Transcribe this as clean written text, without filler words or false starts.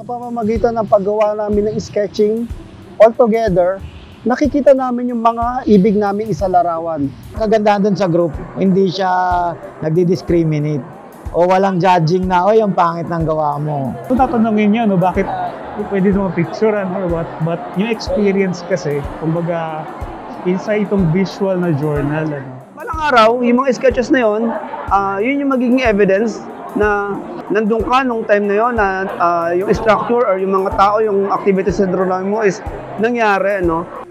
Sa pamamagitan ng paggawa namin ng sketching all together, nakikita namin yung mga ibig namin isalarawan. Kagandahan dun sa group, hindi siya nagdi-discriminate o walang judging na, oy, ang pangit ng gawa mo. Kung tatanungin niya, no, bakit pwede naman picturean or what, but yung experience kasi, kumbaga, isa itong visual na journal. Ano. Balang araw, yung mga sketches na yun, yun yung magiging evidence na nandun ka nung time na yun, na yung structure or yung mga tao, yung activities sa drawing mo is nangyari, no?